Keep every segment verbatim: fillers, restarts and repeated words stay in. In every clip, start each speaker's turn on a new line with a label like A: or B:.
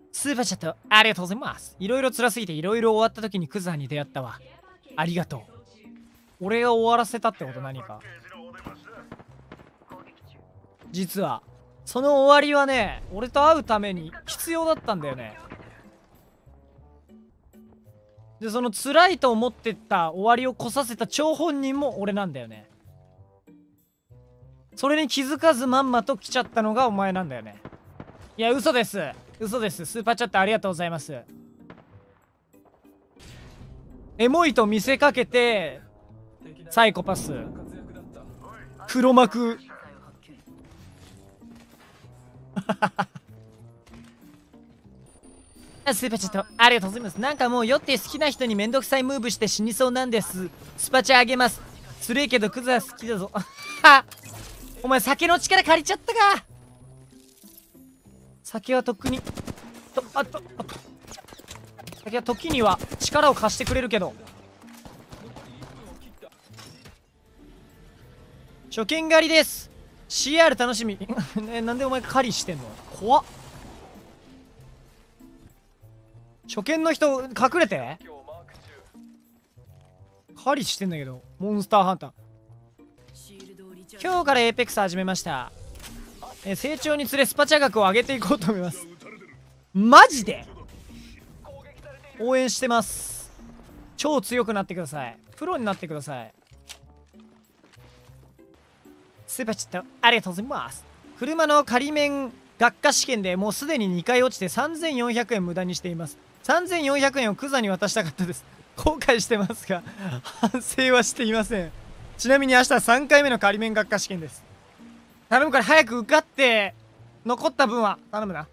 A: スーパーチャットありがとうございます。いろいろ辛すぎていろいろ終わった時にクズハに出会ったわ。ありがとう。俺が終わらせたってこと何か。実はその終わりはね、俺と会うために必要だったんだよね。で、その辛いと思ってた終わりを来させた張本人も俺なんだよね。それに気づかずまんまと来ちゃったのがお前なんだよね。いや、嘘です。嘘です。スーパーチャットありがとうございます。エモいと見せかけてサイコパス黒幕スーパーチャットありがとうございます。なんかもう酔って好きな人にめんどくさいムーブして死にそうなんです。スパチャあげます。つれえけどクズは好きだぞ。はお前酒の力借りちゃったか。酒はとっくにとあとあと酒は時には力を貸してくれるけど。初見狩りです。 シーアール 楽しみね、なんでお前狩りしてんの。怖っ。初見の人隠れて狩りしてんだけど。モンスターハンター今日からエーペックス始めました。え成長につれスパチャ額を上げていこうと思います。マジで応援してます。超強くなってください。プロになってください。スーパーチャットありがとうございます。車の仮免学科試験でもうすでににかい落ちてさんぜんよんひゃくえん無駄にしています。さんぜんよんひゃくえんをクザに渡したかったです。後悔してますが反省はしていません。ちなみに明日さんかいめの仮免学科試験です。頼むから早く受かって残った分は頼むな。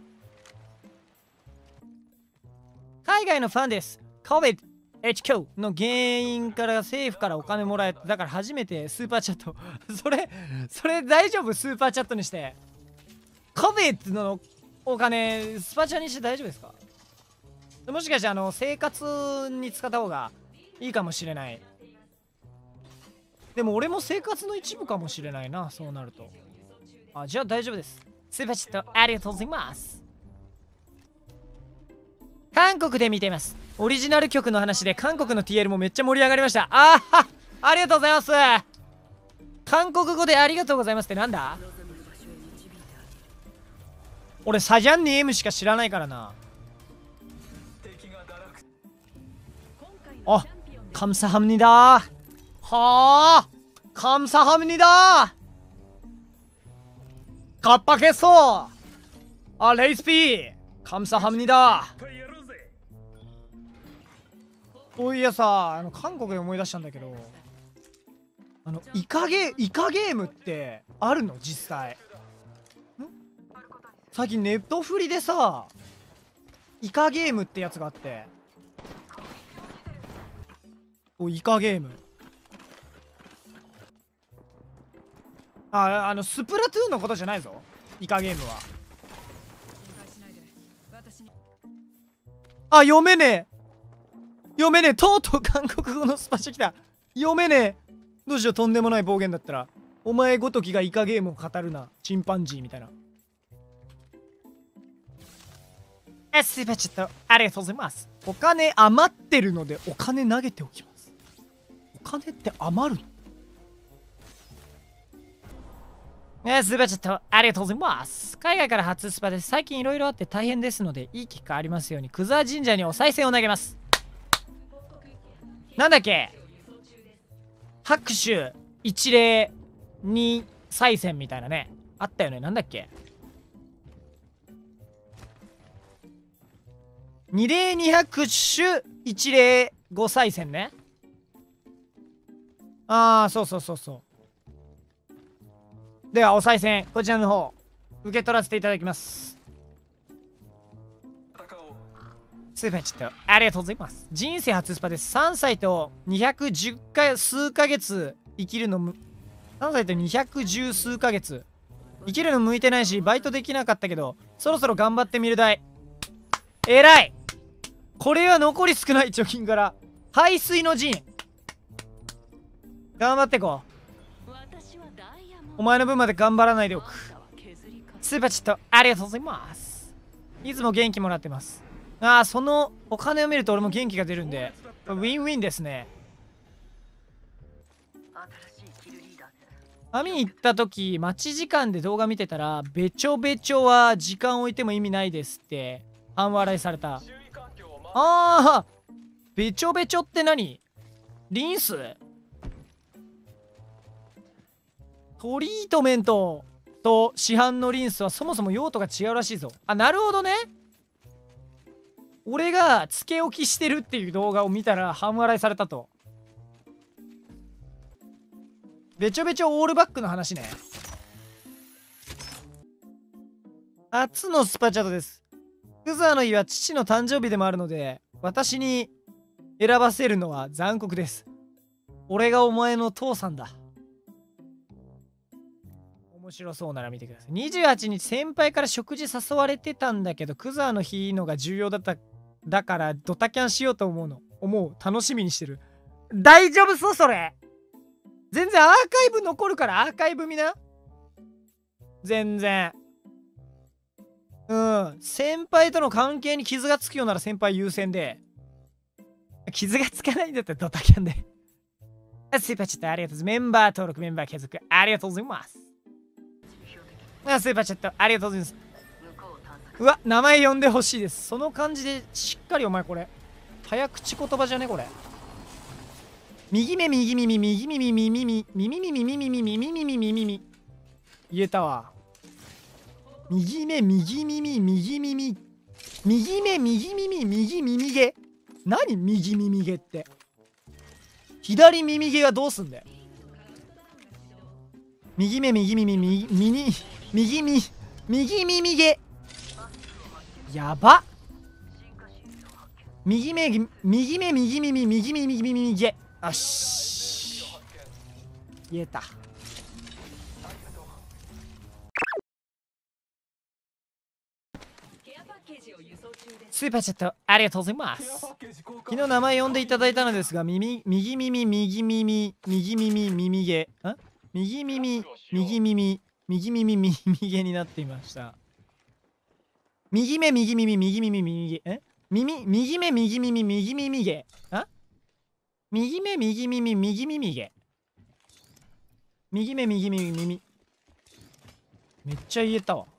A: 海外のファンです。 コビッドエイチキュー の原因から政府からお金もらえて、だから初めてスーパーチャットそれそれ大丈夫。スーパーチャットにして コビッド のお金スパチャにして大丈夫ですか。もしかしてあの生活に使った方がいいかもしれない。でも俺も生活の一部かもしれないな、そうなると。あ、じゃあ大丈夫です。スーパーチャットありがとうございます。韓国で見ています。オリジナル曲の話で韓国の ティーエル もめっちゃ盛り上がりました。あーありがとうございます。韓国語でありがとうございますってなんだ。俺サジャンネームしか知らないからな。あ、カムサハムニだー。はあ、カムサハムニだー。カッパケッソー。あ、レイスピー。カムサハムニだー。そういやさ、あの韓国で思い出したんだけど、あのイカゲイカゲームってあるの実際。ん最近ネットフリでさ、イカゲームってやつがあって、おイカゲーム、ああのスプラトゥーンのことじゃないぞ、イカゲームは。あ、読めねえ読めねえ、とうとう韓国語のスパチャ来た。読めねえ。どうしよう、とんでもない暴言だったら。お前ごときがイカゲームを語るな、チンパンジーみたいな。え、スーパーチャットありがとうございます。お金余ってるのでお金投げておきます。お金って余るの。え、スーパーチャットありがとうございます。海外から初スパです。最近いろいろあって大変ですのでいい結果ありますように、クザー神社にお賽銭を投げます。なんだっけ、拍手一礼二再銭みたいなね、あったよね。なんだっけ、二礼二拍手一礼五再銭ね。ああ、そうそうそうそう。ではお賽銭こちらの方受け取らせていただきます。スーパーチャットありがとうございます。人生初スパです。さんさいとにひゃくじゅっか数ヶ月生きるのむさんさいとにひゃくじゅう数ヶ月生きるの向いてないしバイトできなかったけど、そろそろ頑張ってみるだい。えらい。これは残り少ない貯金から排水の陣頑張ってこう。お前の分まで頑張らないでおく。スーパーチャットありがとうございます。 いつも元気もらってます。ああ、そのお金を見ると俺も元気が出るんで、ウィンウィンですね。網行った時、待ち時間で動画見てたら、べちょべちょは時間置いても意味ないですって、半笑いされた。ああ、べちょべちょって何？リンス？トリートメントと市販のリンスはそもそも用途が違うらしいぞ。あ、なるほどね。俺がつけ置きしてるっていう動画を見たら半笑いされたと。べちょべちょオールバックの話ね。初のスパチャットです。クザの日は父の誕生日でもあるので、私に選ばせるのは残酷です。俺がお前の父さんだ。面白そうなら見てください。にじゅうはちにち先輩から食事誘われてたんだけど、クザの日のが重要だった。だからドタキャンしようと思うの。思う。楽しみにしてる。大丈夫そうそれ。全然アーカイブ残るからアーカイブ見な。全然。うん。先輩との関係に傷がつくようなら先輩優先で。傷がつかないんだったらドタキャンで。スーパーチャットありがとうございます。メンバー登録、メンバー継続ありがとうございます。あ、スーパーチャットありがとうございます。うわ、名前呼んでほしいです。その感じでしっかりお前これ。早口言葉じゃねこれ。右目右耳右耳右耳右耳右耳右耳右耳右耳言えたわ。右目右耳右耳右目右耳右耳毛。何右耳毛って。左耳毛はどうすんだよ。右目右耳右耳右耳右耳毛やば。右目右目右耳右耳右耳毛。よし言えた。スーパーチャットありがとうございます。昨日名前呼んでいただいたのですが、耳右耳右耳右耳耳毛ん右耳右耳右耳右毛になっていました。右目右耳右耳右毛え耳右目右耳右耳毛あ右目右耳右耳毛右目右耳耳めっちゃ言えたわ。